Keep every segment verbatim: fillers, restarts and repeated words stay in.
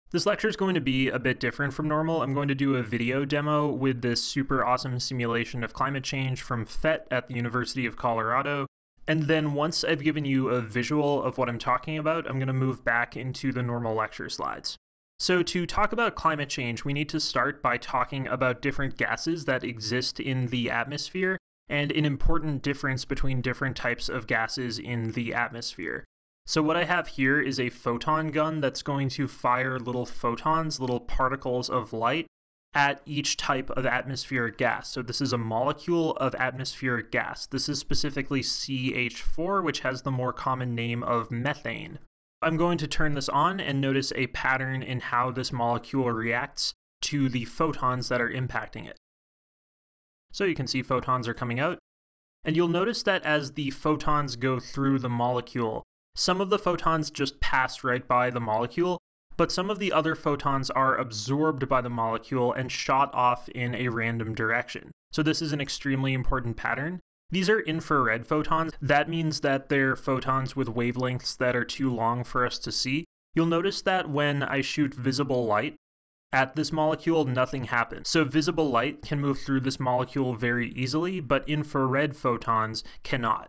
This lecture is going to be a bit different from normal. I'm going to do a video demo with this super awesome simulation of climate change from F E T at the University of Colorado. And then once I've given you a visual of what I'm talking about, I'm going to move back into the normal lecture slides. So to talk about climate change, we need to start by talking about different gases that exist in the atmosphere and an important difference between different types of gases in the atmosphere. So what I have here is a photon gun that's going to fire little photons, little particles of light, at each type of atmospheric gas. So this is a molecule of atmospheric gas. This is specifically C H four, which has the more common name of methane. I'm going to turn this on and notice a pattern in how this molecule reacts to the photons that are impacting it. So you can see photons are coming out, and you'll notice that as the photons go through the molecule, some of the photons just pass right by the molecule, but some of the other photons are absorbed by the molecule and shot off in a random direction. So this is an extremely important pattern. These are infrared photons. That means that they're photons with wavelengths that are too long for us to see. You'll notice that when I shoot visible light at this molecule, nothing happens. So visible light can move through this molecule very easily, but infrared photons cannot.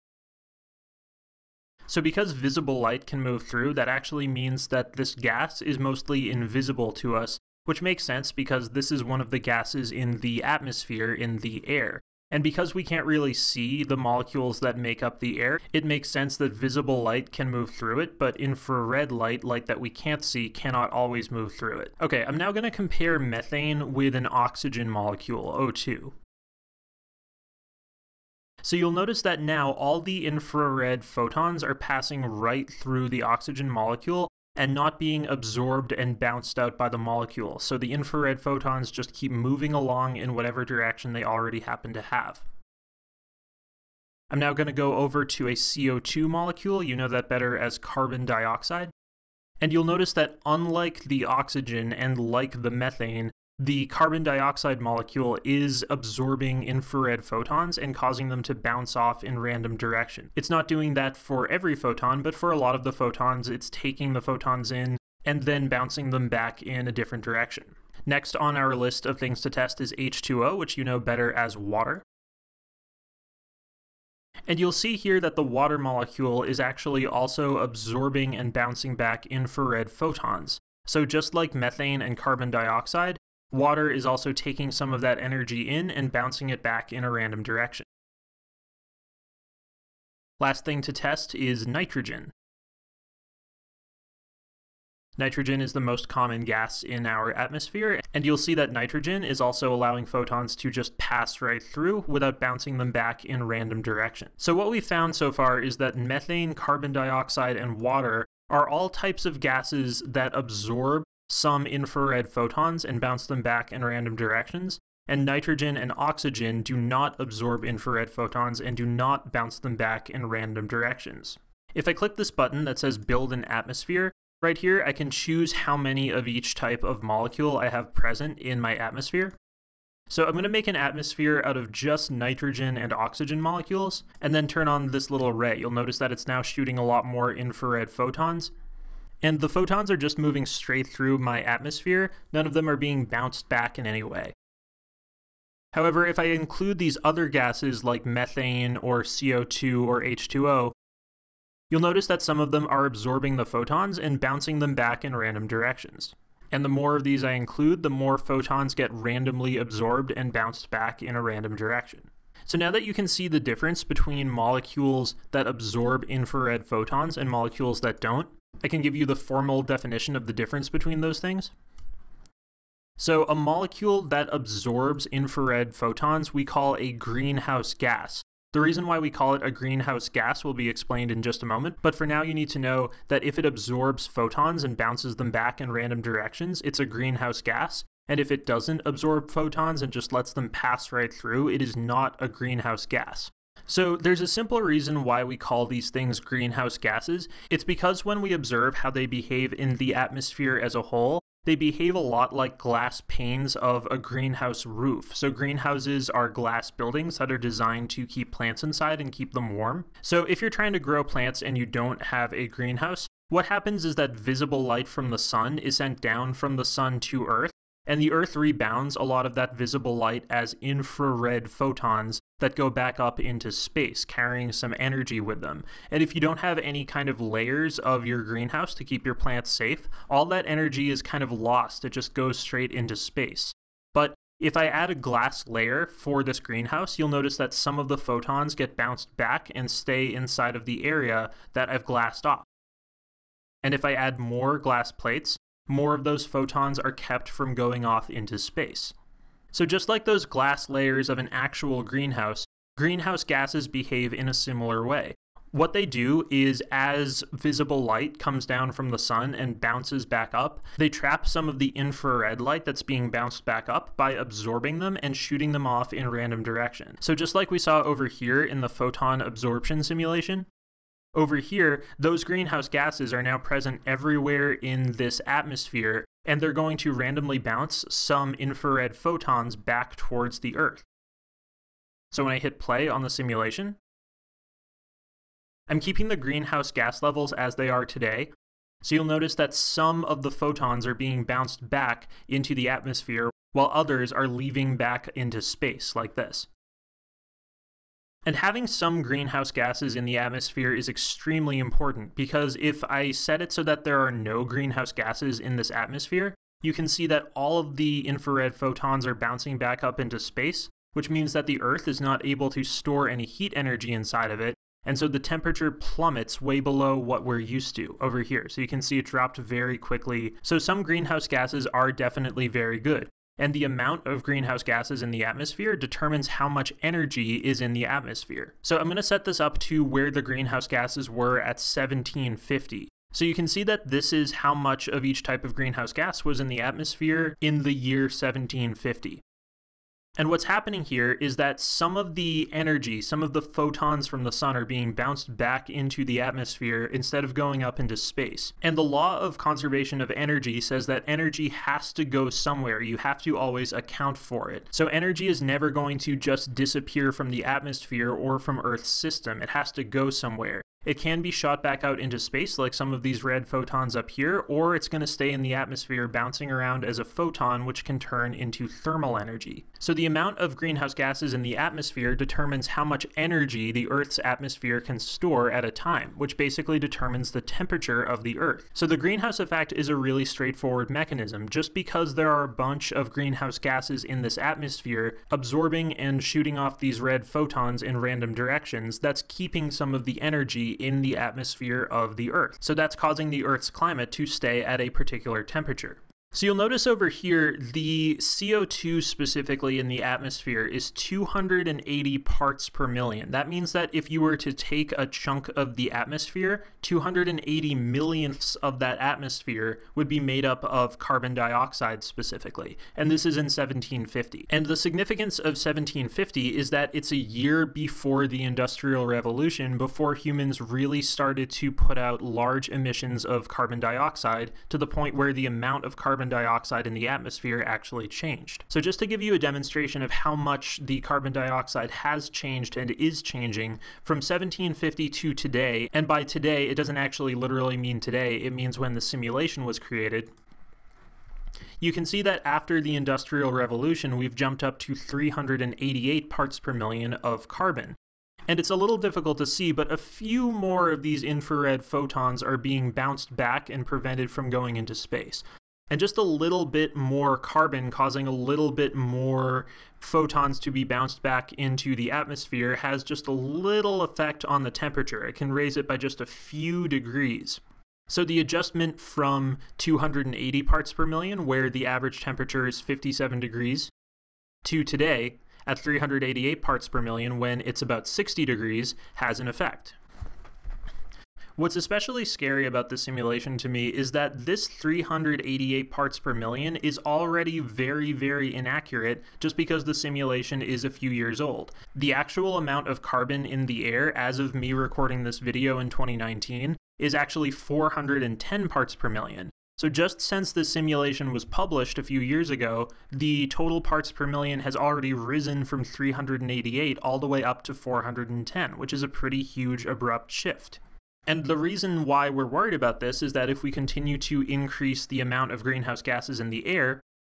So because visible light can move through, that actually means that this gas is mostly invisible to us, which makes sense because this is one of the gases in the atmosphere, in the air. And because we can't really see the molecules that make up the air, it makes sense that visible light can move through it, but infrared light, light that we can't see, cannot always move through it. Okay, I'm now going to compare methane with an oxygen molecule, O two. So you'll notice that now all the infrared photons are passing right through the oxygen molecule and not being absorbed and bounced out by the molecule. So the infrared photons just keep moving along in whatever direction they already happen to have. I'm now going to go over to a C O two molecule. You know that better as carbon dioxide. And you'll notice that unlike the oxygen and like the methane, the carbon dioxide molecule is absorbing infrared photons and causing them to bounce off in random direction. It's not doing that for every photon, but for a lot of the photons, it's taking the photons in and then bouncing them back in a different direction. Next on our list of things to test is H two O, which you know better as water. And you'll see here that the water molecule is actually also absorbing and bouncing back infrared photons. So just like methane and carbon dioxide, water is also taking some of that energy in and bouncing it back in a random direction. Last thing to test is nitrogen. Nitrogen is the most common gas in our atmosphere, and you'll see that nitrogen is also allowing photons to just pass right through without bouncing them back in random direction. So what we've found so far is that methane, carbon dioxide, and water are all types of gases that absorb some infrared photons and bounce them back in random directions, and nitrogen and oxygen do not absorb infrared photons and do not bounce them back in random directions. If I click this button that says build an atmosphere, right here I can choose how many of each type of molecule I have present in my atmosphere. So I'm going to make an atmosphere out of just nitrogen and oxygen molecules, and then turn on this little ray. You'll notice that it's now shooting a lot more infrared photons. And the photons are just moving straight through my atmosphere. None of them are being bounced back in any way. However, if I include these other gases like methane or C O two or H two O, you'll notice that some of them are absorbing the photons and bouncing them back in random directions. And the more of these I include, the more photons get randomly absorbed and bounced back in a random direction. So now that you can see the difference between molecules that absorb infrared photons and molecules that don't, I can give you the formal definition of the difference between those things. So a molecule that absorbs infrared photons we call a greenhouse gas. The reason why we call it a greenhouse gas will be explained in just a moment, but for now you need to know that if it absorbs photons and bounces them back in random directions, it's a greenhouse gas. And if it doesn't absorb photons and just lets them pass right through, it is not a greenhouse gas. So there's a simple reason why we call these things greenhouse gases. It's because when we observe how they behave in the atmosphere as a whole, they behave a lot like glass panes of a greenhouse roof. So greenhouses are glass buildings that are designed to keep plants inside and keep them warm. So if you're trying to grow plants and you don't have a greenhouse, What happens is that visible light from the sun is sent down from the sun to Earth, and the Earth rebounds a lot of that visible light as infrared photons that go back up into space, carrying some energy with them. And if you don't have any kind of layers of your greenhouse to keep your plants safe, all that energy is kind of lost. It just goes straight into space. But if I add a glass layer for this greenhouse, you'll notice that some of the photons get bounced back and stay inside of the area that I've glassed off. And if I add more glass plates, more of those photons are kept from going off into space. So just like those glass layers of an actual greenhouse, greenhouse gases behave in a similar way. What they do is, as visible light comes down from the sun and bounces back up, they trap some of the infrared light that's being bounced back up by absorbing them and shooting them off in random direction. So just like we saw over here in the photon absorption simulation, over here, those greenhouse gases are now present everywhere in this atmosphere, and they're going to randomly bounce some infrared photons back towards the Earth. So when I hit play on the simulation, I'm keeping the greenhouse gas levels as they are today, so you'll notice that some of the photons are being bounced back into the atmosphere, while others are leaving back into space, like this. And having some greenhouse gases in the atmosphere is extremely important, because if I set it so that there are no greenhouse gases in this atmosphere, you can see that all of the infrared photons are bouncing back up into space, which means that the Earth is not able to store any heat energy inside of it, and so the temperature plummets way below what we're used to over here. So you can see it dropped very quickly. So some greenhouse gases are definitely very good. And the amount of greenhouse gases in the atmosphere determines how much energy is in the atmosphere. So I'm going to set this up to where the greenhouse gases were at seventeen fifty. So you can see that this is how much of each type of greenhouse gas was in the atmosphere in the year seventeen fifty. And what's happening here is that some of the energy, some of the photons from the sun are being bounced back into the atmosphere instead of going up into space. And the law of conservation of energy says that energy has to go somewhere. You have to always account for it. So energy is never going to just disappear from the atmosphere or from Earth's system. It has to go somewhere. It can be shot back out into space like some of these red photons up here, or it's going to stay in the atmosphere bouncing around as a photon, which can turn into thermal energy. So the amount of greenhouse gases in the atmosphere determines how much energy the Earth's atmosphere can store at a time, which basically determines the temperature of the Earth. So the greenhouse effect is a really straightforward mechanism. Just because there are a bunch of greenhouse gases in this atmosphere absorbing and shooting off these red photons in random directions, that's keeping some of the energy in the atmosphere of the Earth. So that's causing the Earth's climate to stay at a particular temperature. So you'll notice over here, the C O two specifically in the atmosphere is two hundred eighty parts per million. That means that if you were to take a chunk of the atmosphere, two hundred eighty millionths of that atmosphere would be made up of carbon dioxide specifically. And this is in seventeen fifty. And the significance of seventeen fifty is that it's a year before the Industrial Revolution, before humans really started to put out large emissions of carbon dioxide to the point where the amount of carbon dioxide in the atmosphere actually changed. So just to give you a demonstration of how much the carbon dioxide has changed and is changing from seventeen fifty to today, and by today it doesn't actually literally mean today, it means when the simulation was created, you can see that after the Industrial Revolution we've jumped up to three hundred eighty-eight parts per million of carbon. And it's a little difficult to see, but a few more of these infrared photons are being bounced back and prevented from going into space. And just a little bit more carbon causing a little bit more photons to be bounced back into the atmosphere has just a little effect on the temperature. It can raise it by just a few degrees. So the adjustment from two hundred eighty parts per million, where the average temperature is fifty-seven degrees, to today at three hundred eighty-eight parts per million when it's about sixty degrees has an effect. What's especially scary about this simulation to me is that this three hundred eighty-eight parts per million is already very, very inaccurate just because the simulation is a few years old. The actual amount of carbon in the air as of me recording this video in twenty nineteen is actually four hundred ten parts per million. So just since the simulation was published a few years ago, the total parts per million has already risen from three hundred eighty-eight all the way up to four hundred ten, which is a pretty huge abrupt shift. And the reason why we're worried about this is that if we continue to increase the amount of greenhouse gases in the air,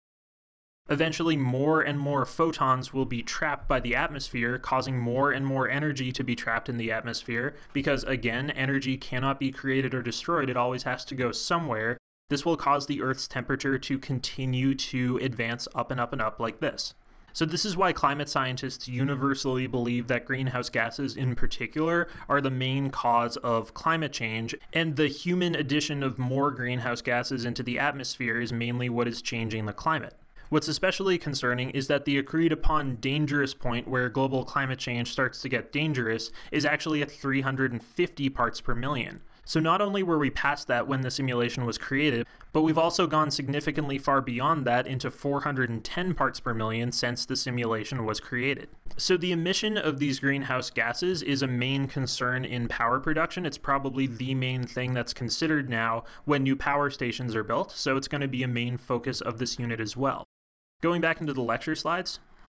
eventually more and more photons will be trapped by the atmosphere, causing more and more energy to be trapped in the atmosphere, because again, energy cannot be created or destroyed, it always has to go somewhere. This will cause the Earth's temperature to continue to advance up and up and up like this. So this is why climate scientists universally believe that greenhouse gases in particular are the main cause of climate change, and the human addition of more greenhouse gases into the atmosphere is mainly what is changing the climate. What's especially concerning is that the agreed upon dangerous point where global climate change starts to get dangerous is actually at three hundred fifty parts per million. So not only were we past that when the simulation was created, but we've also gone significantly far beyond that into four hundred ten parts per million since the simulation was created. So the emission of these greenhouse gases is a main concern in power production. It's probably the main thing that's considered now when new power stations are built, so it's going to be a main focus of this unit as well. Going back into the lecture slides,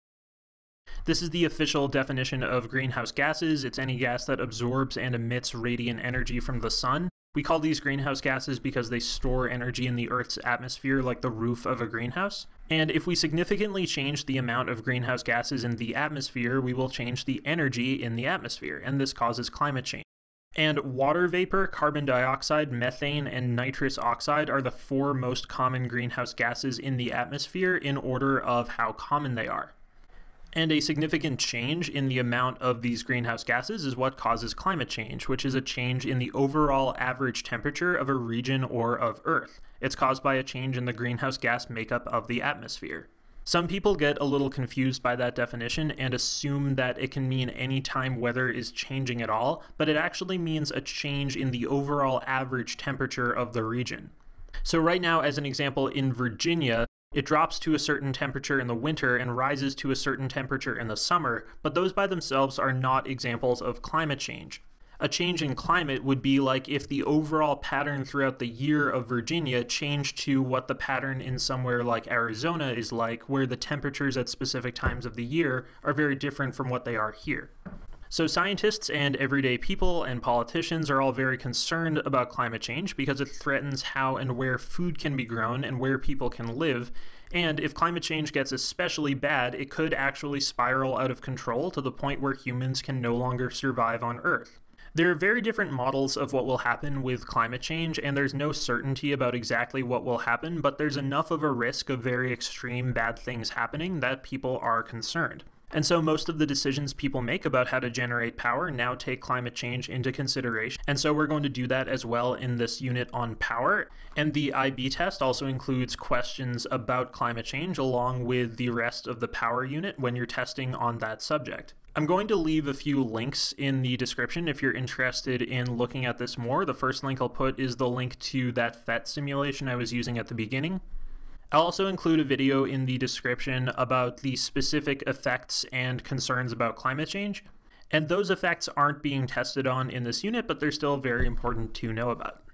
this is the official definition of greenhouse gases. It's any gas that absorbs and emits radiant energy from the sun. We call these greenhouse gases because they store energy in the Earth's atmosphere like the roof of a greenhouse. And if we significantly change the amount of greenhouse gases in the atmosphere, we will change the energy in the atmosphere, and this causes climate change. And water vapor, carbon dioxide, methane, and nitrous oxide are the four most common greenhouse gases in the atmosphere in order of how common they are. And a significant change in the amount of these greenhouse gases is what causes climate change, which is a change in the overall average temperature of a region or of Earth. It's caused by a change in the greenhouse gas makeup of the atmosphere. Some people get a little confused by that definition and assume that it can mean any time weather is changing at all, but it actually means a change in the overall average temperature of the region. So right now, as an example, in Virginia, it drops to a certain temperature in the winter and rises to a certain temperature in the summer, but those by themselves are not examples of climate change. A change in climate would be like if the overall pattern throughout the year of Virginia changed to what the pattern in somewhere like Arizona is like, where the temperatures at specific times of the year are very different from what they are here. So scientists and everyday people and politicians are all very concerned about climate change because it threatens how and where food can be grown and where people can live. And if climate change gets especially bad, it could actually spiral out of control to the point where humans can no longer survive on Earth. There are very different models of what will happen with climate change, and there's no certainty about exactly what will happen, but there's enough of a risk of very extreme bad things happening that people are concerned. And so most of the decisions people make about how to generate power now take climate change into consideration. And so we're going to do that as well in this unit on power. And the I B test also includes questions about climate change along with the rest of the power unit when you're testing on that subject. I'm going to leave a few links in the description if you're interested in looking at this more. The first link I'll put is the link to that F E T simulation I was using at the beginning. I'll also include a video in the description about the specific effects and concerns about climate change. And those effects aren't being tested on in this unit, but they're still very important to know about.